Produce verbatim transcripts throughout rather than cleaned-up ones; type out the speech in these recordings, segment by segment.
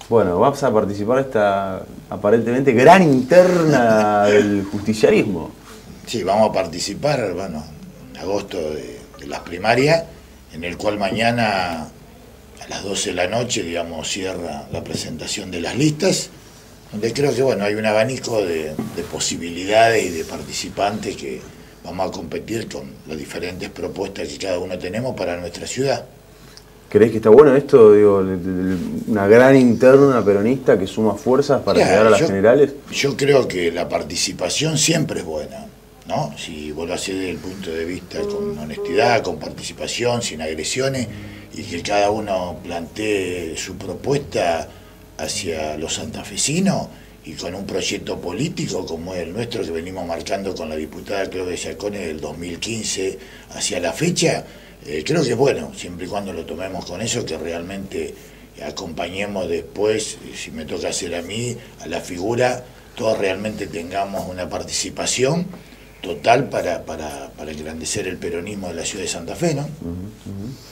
Bueno, vas a participar de esta aparentemente gran interna del justicialismo. Sí, vamos a participar, bueno, en agosto de, de las primarias, en el cual mañana a las doce de la noche, digamos, cierra la presentación de las listas, donde creo que, bueno, hay un abanico de, de posibilidades y de participantes que vamos a competir con las diferentes propuestas que cada uno tenemos para nuestra ciudad. ¿Creés que está bueno esto, digo, una gran interna peronista que suma fuerzas para Claro, llegar a las yo, generales? Yo creo que la participación siempre es buena, ¿no? Si vos lo hacés desde el punto de vista con honestidad, con participación, sin agresiones, y que cada uno plantee su propuesta hacia los santafesinos y con un proyecto político como es el nuestro, que venimos marcando con la diputada Claudia Giacone del dos mil quince hacia la fecha. Eh, creo que es bueno, siempre y cuando lo tomemos con eso, que realmente acompañemos después, si me toca hacer a mí, a la figura, todos realmente tengamos una participación total para, para, para engrandecer el peronismo de la ciudad de Santa Fe, ¿no? Uh-huh, uh-huh.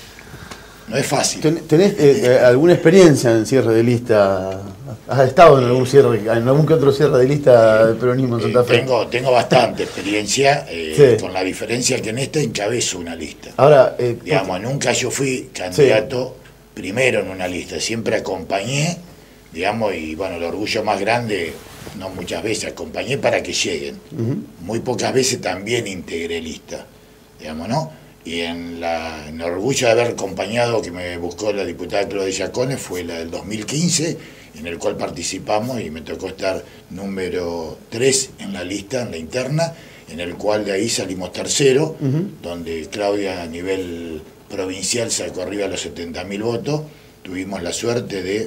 No es fácil. ¿Tenés eh, alguna experiencia en cierre de lista? ¿Has estado en algún cierre, en algún que otro cierre de lista del peronismo en Santa Fe? Eh, tengo, tengo bastante experiencia, eh, sí. Con la diferencia que en esta encabezo una lista. Ahora, eh, digamos, nunca yo fui candidato sí. primero en una lista, siempre acompañé, digamos, y bueno, el orgullo más grande, no muchas veces, acompañé para que lleguen. Uh-huh. Muy pocas veces también integré lista, digamos, ¿no? Y en, la, en el orgullo de haber acompañado, que me buscó la diputada Claudia Giacone, fue la del dos mil quince, en el cual participamos y me tocó estar número tres en la lista, en la interna, en el cual de ahí salimos tercero, uh-huh. donde Claudia a nivel provincial sacó arriba los setenta mil votos. Tuvimos la suerte de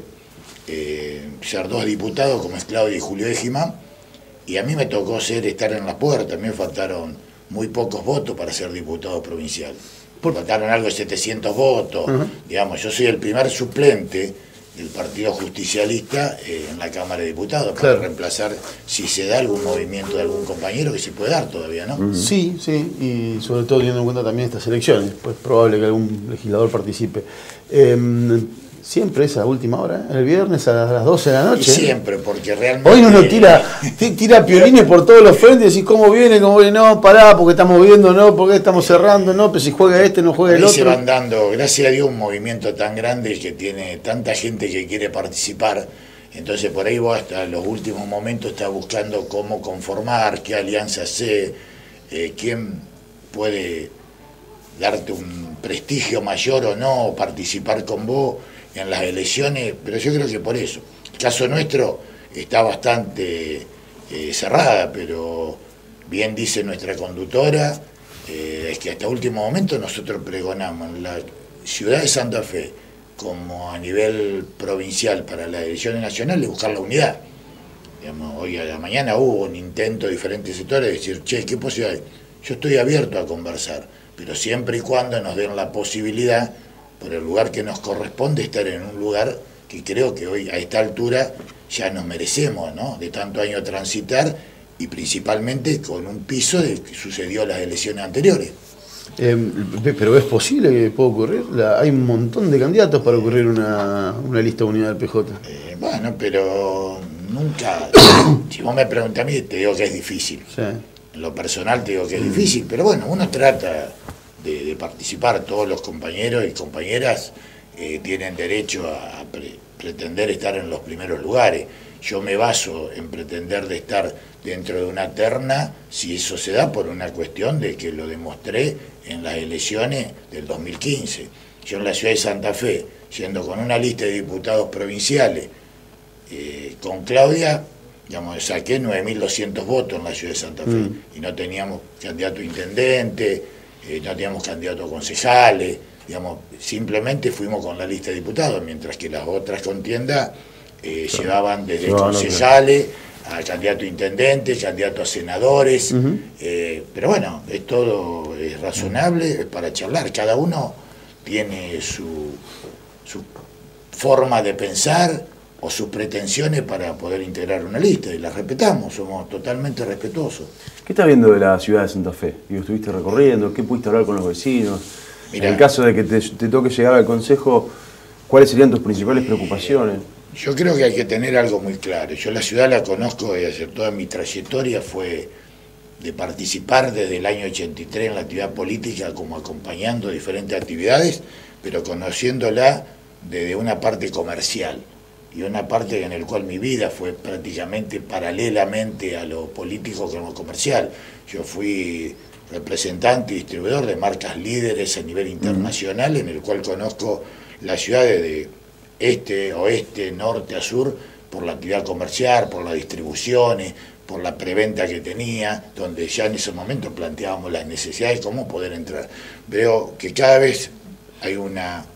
eh, ser dos diputados, como es Claudia y Julio Ejima, y a mí me tocó ser estar en la puerta. A mí me faltaron muy pocos votos para ser diputado provincial. Por... Faltaron algo de setecientos votos. Uh-huh. Digamos, yo soy el primer suplente del Partido Justicialista eh, en la Cámara de Diputados, para claro. reemplazar, si se da algún movimiento de algún compañero, que se puede dar todavía, ¿no? Uh-huh. Sí, sí, y sobre todo teniendo en cuenta también estas elecciones, pues es probable que algún legislador participe. Eh, Siempre esa última hora, el viernes a las doce de la noche. Siempre, porque realmente... Hoy uno tira, tira piolines por todos los frentes y decís, ¿cómo viene? ¿Cómo viene? No, pará, porque estamos viendo, no, porque estamos cerrando, no, pero si juega este, no juega el otro. Se van dando, gracias a Dios, un movimiento tan grande que tiene tanta gente que quiere participar. Entonces por ahí vos hasta los últimos momentos estás buscando cómo conformar, qué alianza hacer, eh, quién puede darte un prestigio mayor o no, participar con vos en las elecciones, pero yo creo que por eso. El caso nuestro está bastante eh, cerrada, pero bien dice nuestra conductora, eh, es que hasta último momento nosotros pregonamos en la ciudad de Santa Fe, como a nivel provincial para las elecciones nacionales, buscar la unidad. Digamos, hoy a la mañana hubo un intento de diferentes sectores de decir, che, ¿qué posibilidad hay? Yo estoy abierto a conversar, pero siempre y cuando nos den la posibilidad, por el lugar que nos corresponde, estar en un lugar que creo que hoy a esta altura ya nos merecemos, ¿no? De tanto año transitar y principalmente con un piso de que sucedió en las elecciones anteriores. Eh, pero es posible que pueda ocurrir, la, hay un montón de candidatos para ocurrir una, una lista unida del P J. Eh, bueno, pero nunca, si vos me preguntas a mí, te digo que es difícil. Sí. En lo personal te digo que es mm. difícil, pero bueno, uno trata De, de participar. Todos los compañeros y compañeras eh, tienen derecho a, a pre, pretender estar en los primeros lugares. Yo me baso en pretender de estar dentro de una terna, si eso se da por una cuestión de que lo demostré en las elecciones del dos mil quince. Yo en la ciudad de Santa Fe, yendo con una lista de diputados provinciales, eh, con Claudia, digamos, saqué nueve mil doscientos votos en la ciudad de Santa Fe, mm. y no teníamos candidato a intendente, Eh, no teníamos candidatos a concejales, digamos, simplemente fuimos con la lista de diputados, mientras que las otras contiendas eh, claro. llevaban desde no, concejales no, no. a candidato a intendente, candidato a senadores, uh-huh. eh, pero bueno, es todo es razonable, es para charlar, cada uno tiene su, su forma de pensar o sus pretensiones para poder integrar una lista, y las respetamos, somos totalmente respetuosos. ¿Qué estás viendo de la ciudad de Santa Fe? Digo, ¿estuviste recorriendo? ¿Qué pudiste hablar con los vecinos? Mirá, en el caso de que te, te toque llegar al consejo, ¿cuáles serían tus principales preocupaciones? Eh, Yo creo que hay que tener algo muy claro. Yo la ciudad la conozco desde hacer toda mi trayectoria, fue de participar desde el año ochenta y tres en la actividad política, como acompañando diferentes actividades, pero conociéndola desde una parte comercial y una parte en la cual mi vida fue prácticamente paralelamente a lo político que a lo comercial. Yo fui representante y distribuidor de marcas líderes a nivel internacional, mm. en el cual conozco la ciudad desde este, oeste, norte a sur, por la actividad comercial, por las distribuciones, por la preventa que tenía, donde ya en ese momento planteábamos las necesidades, cómo poder entrar. Veo que cada vez hay una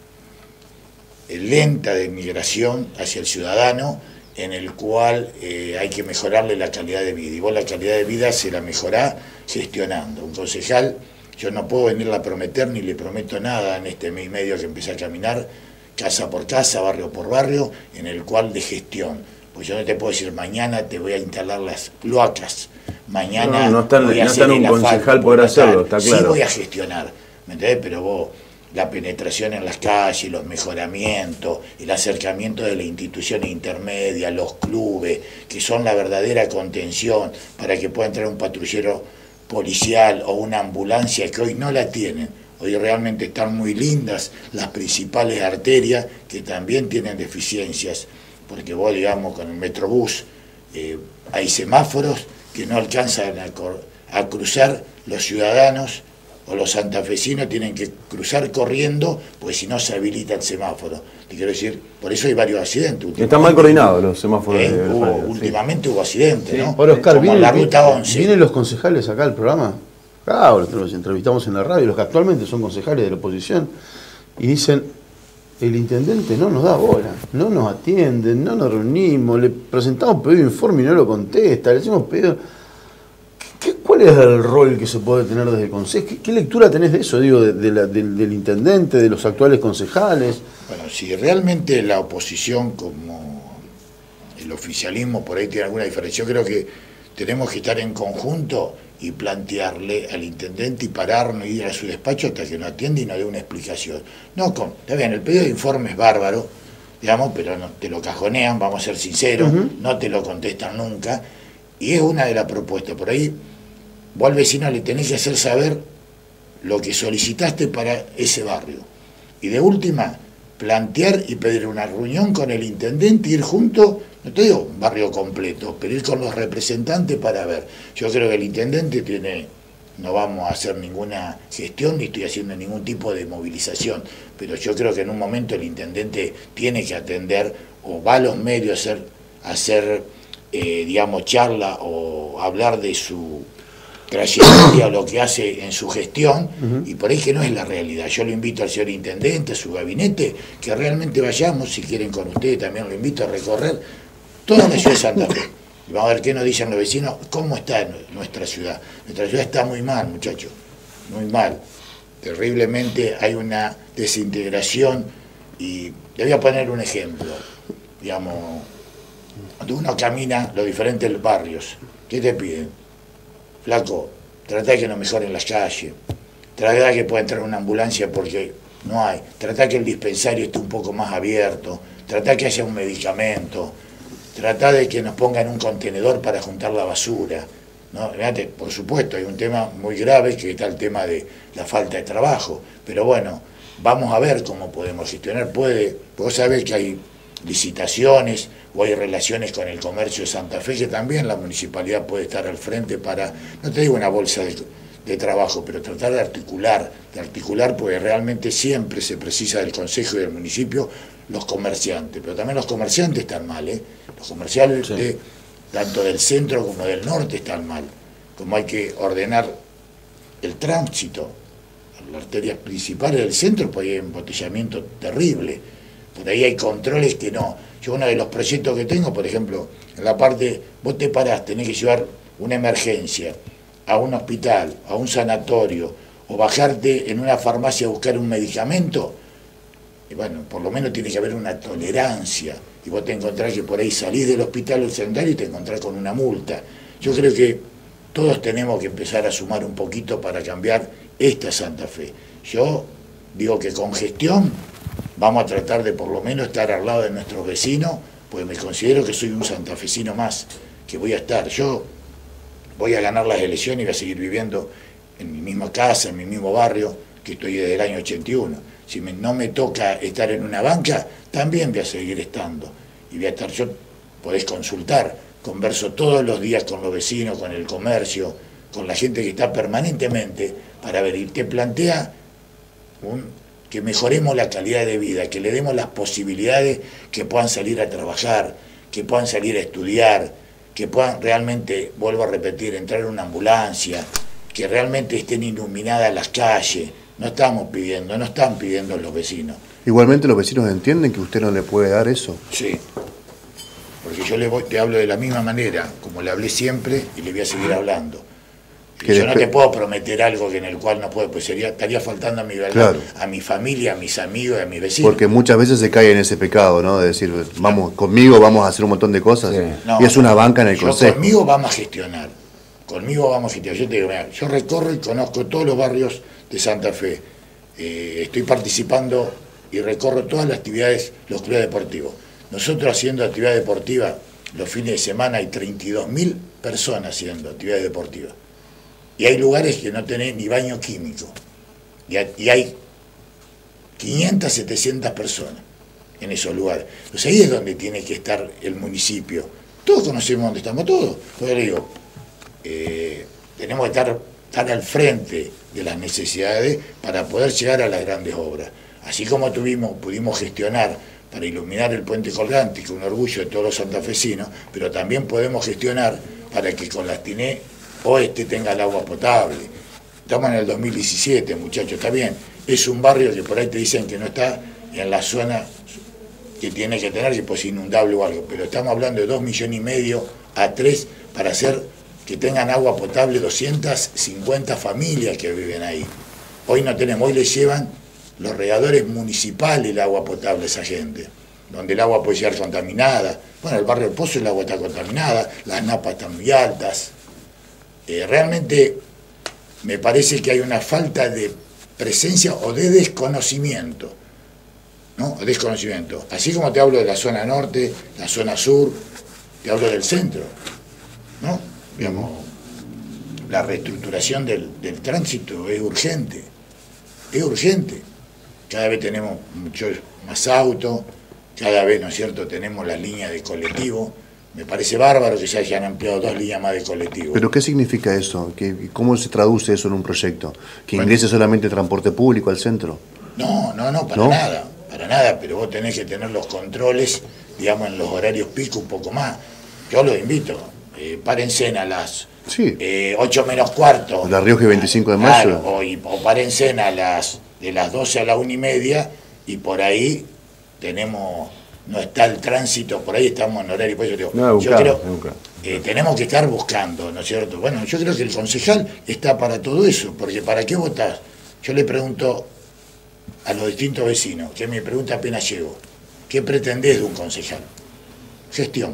lenta de migración hacia el ciudadano, en el cual eh, hay que mejorarle la calidad de vida, y vos la calidad de vida se la mejorá gestionando. Un concejal, yo no puedo venirle a prometer, ni le prometo nada en este mes y medio que empecé a caminar, casa por casa, barrio por barrio, en el cual de gestión. Pues yo no te puedo decir, mañana te voy a instalar las cloacas, mañana no, no está, voy a no hacer está en un concejal poder hacerlo, está claro. Sí voy a gestionar, ¿me entendés? Pero vos, la penetración en las calles, los mejoramientos, el acercamiento de las instituciones intermedias, los clubes, que son la verdadera contención para que pueda entrar un patrullero policial o una ambulancia, que hoy no la tienen. Hoy realmente están muy lindas las principales arterias, que también tienen deficiencias, porque vos, digamos, con el Metrobús eh, hay semáforos que no alcanzan a, a cruzar los ciudadanos, o los santafesinos tienen que cruzar corriendo, pues si no se habilita el semáforo. Te quiero decir, por eso hay varios accidentes. Están mal coordinados los semáforos. Eh, de hubo, radio, últimamente sí. hubo accidentes, sí. ¿no? Ahora, Oscar, como viene, la ruta once. ¿Vienen los concejales acá al programa? Ah, los entrevistamos en la radio, los que actualmente son concejales de la oposición, y dicen, el intendente no nos da bola, no nos atienden, no nos reunimos, le presentamos pedido de informe y no lo contesta, le decimos pedido... ¿Qué, ¿Cuál es el rol que se puede tener desde el Consejo? ¿Qué, qué lectura tenés de eso, digo, de, de la, de, del intendente, de los actuales concejales? Bueno, si realmente la oposición como el oficialismo por ahí tiene alguna diferencia, yo creo que tenemos que estar en conjunto y plantearle al intendente y pararnos y ir a su despacho hasta que nos atiende y nos dé una explicación. No, con, está bien, el pedido de informe es bárbaro, digamos, pero no, te lo cajonean, vamos a ser sinceros, uh-huh. no te lo contestan nunca, y es una de las propuestas. Por ahí, vos al vecino le tenés que hacer saber lo que solicitaste para ese barrio. Y de última, plantear y pedir una reunión con el intendente, ir juntos, no te digo un barrio completo, pero ir con los representantes para ver. Yo creo que el intendente tiene, no vamos a hacer ninguna gestión, ni estoy haciendo ningún tipo de movilización, pero yo creo que en un momento el intendente tiene que atender, o va a los medios a hacer, a hacer eh, digamos, charla o hablar de su trayectoria o lo que hace en su gestión, uh-huh. y por ahí que no es la realidad. Yo lo invito al señor intendente, a su gabinete, que realmente vayamos, si quieren con ustedes, también lo invito a recorrer toda la ciudad de Santa Fe. Y vamos a ver qué nos dicen los vecinos, cómo está nuestra ciudad. Nuestra ciudad está muy mal, muchachos, muy mal. Terriblemente hay una desintegración, y le voy a poner un ejemplo. Digamos, cuando uno camina los diferentes barrios, ¿qué te piden? Flaco, trata de que no mejoren las calles, trata de que pueda entrar una ambulancia porque no hay, trata que el dispensario esté un poco más abierto, trata que haya un medicamento, trata de que nos pongan un contenedor para juntar la basura, ¿no? Por supuesto, hay un tema muy grave que está el tema de la falta de trabajo, pero bueno, vamos a ver cómo podemos gestionar. Puede, vos sabés que hay licitaciones o hay relaciones con el comercio de Santa Fe, que también la municipalidad puede estar al frente para, no te digo una bolsa de, de trabajo, pero tratar de articular, de articular porque realmente siempre se precisa del consejo y del municipio, los comerciantes, pero también los comerciantes están mal, ¿eh? Los comerciantes sí. de, tanto del centro como del norte están mal, como hay que ordenar el tránsito, las arterias principales del centro, pues hay embotellamiento terrible. Por ahí hay controles que no. Yo uno de los proyectos que tengo, por ejemplo, en la parte, vos te parás, tenés que llevar una emergencia a un hospital, a un sanatorio, o bajarte en una farmacia a buscar un medicamento, y bueno, por lo menos tiene que haber una tolerancia, y vos te encontrás que por ahí salís del hospital o del sanitario y te encontrás con una multa. Yo creo que todos tenemos que empezar a sumar un poquito para cambiar esta Santa Fe. Yo digo que con gestión vamos a tratar de por lo menos estar al lado de nuestros vecinos pues me considero que soy un santafesino más, que voy a estar, yo voy a ganar las elecciones y voy a seguir viviendo en mi misma casa, en mi mismo barrio, que estoy desde el año ochenta y uno. Si me, no me toca estar en una banca, también voy a seguir estando. Y voy a estar, yo podés consultar, converso todos los días con los vecinos, con el comercio, con la gente que está permanentemente para ver, y te plantea un, que mejoremos la calidad de vida, que le demos las posibilidades que puedan salir a trabajar, que puedan salir a estudiar, que puedan realmente, vuelvo a repetir, entrar en una ambulancia, que realmente estén iluminadas las calles. No estamos pidiendo, no están pidiendo los vecinos. Igualmente los vecinos entienden que usted no le puede dar eso. Sí, porque yo le voy, te hablo de la misma manera, como le hablé siempre y le voy a seguir hablando. Yo no te puedo prometer algo que en el cual no puedo, pues sería, estaría faltando a mi verdad, claro, a mi familia, a mis amigos, a mis vecinos. Porque muchas veces se cae en ese pecado, ¿no? De decir, vamos, conmigo vamos a hacer un montón de cosas, sí, no, y es una banca en el yo consejo. Conmigo vamos a gestionar, conmigo vamos a gestionar. Yo te digo, mira, yo recorro y conozco todos los barrios de Santa Fe, eh, estoy participando y recorro todas las actividades, los clubes deportivos. Nosotros haciendo actividad deportiva, los fines de semana hay treinta y dos mil personas haciendo actividades deportivas. Y hay lugares que no tienen ni baño químico. Y hay quinientas, setecientas personas en esos lugares. Entonces ahí es donde tiene que estar el municipio. Todos conocemos dónde estamos todos. Yo digo, eh, tenemos que estar, estar al frente de las necesidades para poder llegar a las grandes obras. Así como tuvimos, pudimos gestionar para iluminar el puente colgante, que es un orgullo de todos los santafesinos, pero también podemos gestionar para que con las Tiné Oeste tenga el agua potable. Estamos en el dos mil diecisiete, muchachos, está bien. Es un barrio que por ahí te dicen que no está en la zona que tiene que tener, que pues inundable o algo, pero estamos hablando de dos millones y medio a tres para hacer que tengan agua potable doscientas cincuenta familias que viven ahí. Hoy no tenemos, hoy les llevan los regadores municipales el agua potable a esa gente, donde el agua puede llegar contaminada. Bueno, el barrio del Pozo el agua está contaminada, las napas están muy altas. Eh, realmente me parece que hay una falta de presencia o de desconocimiento, ¿no? Desconocimiento. Así como te hablo de la zona norte, la zona sur, te hablo del centro, ¿no? Digamos, la reestructuración del, del tránsito es urgente, es urgente. Cada vez tenemos muchos más autos, cada vez, ¿no es cierto?, tenemos las líneas de colectivo. Me parece bárbaro que se hayan ampliado dos líneas más de colectivo. ¿Pero qué significa eso? ¿Qué, ¿Cómo se traduce eso en un proyecto? ¿Que ingrese bueno, solamente transporte público al centro? No, no, no, para ¿No? nada, para nada, pero vos tenés que tener los controles, digamos, en los horarios pico un poco más. Yo los invito, eh, párense a las sí. eh, ocho menos cuarto. La Rioja veinticinco de mayo. Claro, o, o párense a las, de las doce a la una y media, y por ahí tenemos... No está el tránsito, por ahí estamos en horario, por eso digo, no, buscar, yo creo, eh, tenemos que estar buscando, ¿no es cierto? Bueno, yo creo que el concejal está para todo eso, porque ¿para qué votás? Yo le pregunto a los distintos vecinos, que me pregunta apenas llego, ¿qué pretendés de un concejal? Gestión.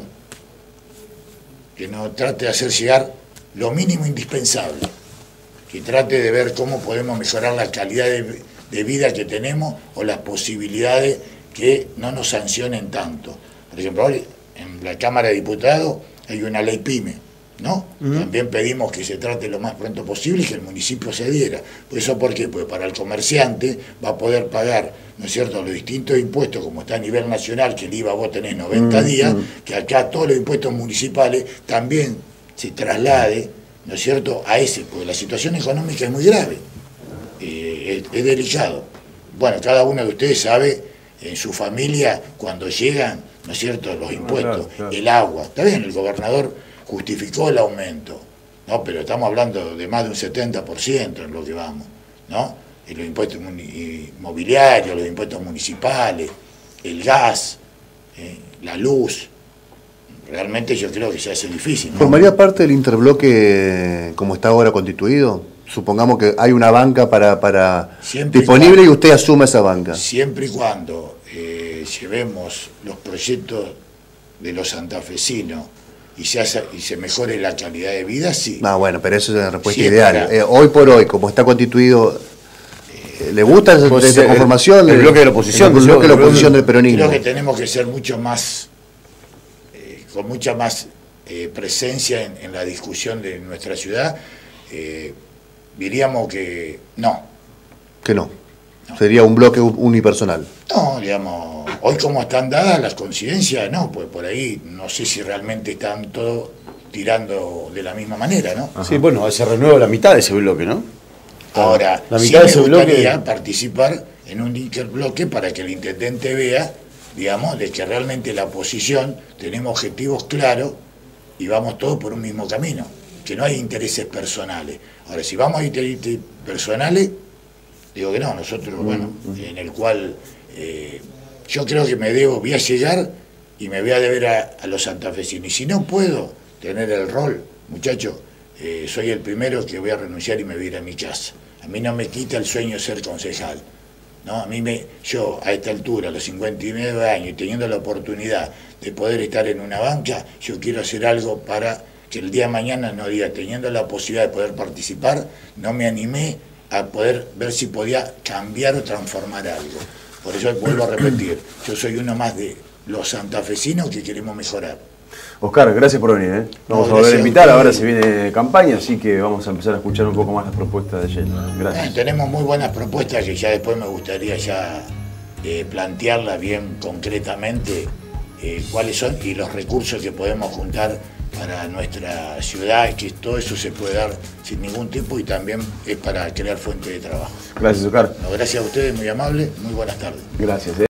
Que no trate de hacer llegar lo mínimo indispensable, que trate de ver cómo podemos mejorar la calidad de, de vida que tenemos o las posibilidades que no nos sancionen tanto. Por ejemplo, hoy en la Cámara de Diputados hay una ley PYME, ¿no? Uh-huh. También pedimos que se trate lo más pronto posible y que el municipio se adhiera. ¿Por eso por qué? Pues para el comerciante va a poder pagar, ¿no es cierto?, los distintos impuestos, como está a nivel nacional, que el I V A vos tenés noventa uh-huh. días, que acá todos los impuestos municipales también se traslade, ¿no es cierto?, a ese, porque la situación económica es muy grave, eh, es, es delicado. Bueno, cada uno de ustedes sabe en su familia, cuando llegan, ¿no es cierto?, los impuestos, claro, claro. el agua. Está bien, el gobernador justificó el aumento, ¿no? Pero estamos hablando de más de un setenta por ciento en lo que vamos, ¿no? Y los impuestos inmobiliarios, los impuestos municipales, el gas, eh, la luz. Realmente yo creo que se hace difícil, ¿no? ¿Formaría parte del interbloque como está ahora constituido? Supongamos que hay una banca para, para disponible y, cuando, y usted asume esa banca. Siempre y cuando eh, llevemos los proyectos de los santafesinos y se, hace, y se mejore la calidad de vida, sí. Ah, bueno, pero eso es una respuesta sí, ideal. Para, eh, hoy por hoy, como está constituido, eh, ¿le gusta esa, pues, esa conformación? El, el bloque de la oposición. El, el bloque de la oposición del peronismo. Creo que tenemos que ser mucho más eh, con mucha más eh, presencia en, en la discusión de nuestra ciudad, eh, diríamos que no. Que no. no. Sería un bloque unipersonal. No, digamos, hoy como están dadas las coincidencias, no, pues por ahí no sé si realmente están todos tirando de la misma manera, ¿no? Ajá. Sí, bueno, se renueva la mitad de ese bloque, ¿no? Ahora, la sí mitad de ese me gustaría bloque... participar en un interbloque para que el intendente vea, digamos, de que realmente la oposición tenemos objetivos claros y vamos todos por un mismo camino, que no hay intereses personales. Ahora, si vamos a intereses personales, digo que no, nosotros, mm, bueno, mm. en el cual eh, yo creo que me debo, voy a llegar y me voy a deber a, a los santafesinos. Y si no puedo tener el rol, muchachos, eh, soy el primero que voy a renunciar y me voy a ir a mi casa. A mí no me quita el sueño ser concejal. ¿No? A mí me, yo a esta altura, a los cincuenta y nueve años, y teniendo la oportunidad de poder estar en una banca, yo quiero hacer algo para que el día de mañana no diga, teniendo la posibilidad de poder participar, no me animé a poder ver si podía cambiar o transformar algo. Por eso vuelvo a repetir, yo soy uno más de los santafesinos que queremos mejorar. Oscar, gracias por venir, ¿eh? Vamos no, a volver a invitar, a ahora se viene campaña, así que vamos a empezar a escuchar un poco más las propuestas de Yelda. Gracias. Eh, tenemos muy buenas propuestas que ya después me gustaría ya eh, plantearlas bien concretamente, eh, cuáles son y los recursos que podemos juntar para nuestra ciudad, que todo eso se puede dar sin ningún tipo y también es para crear fuentes de trabajo. Gracias, Oscar. No, gracias a ustedes, muy amable, muy buenas tardes. Gracias. ¿eh?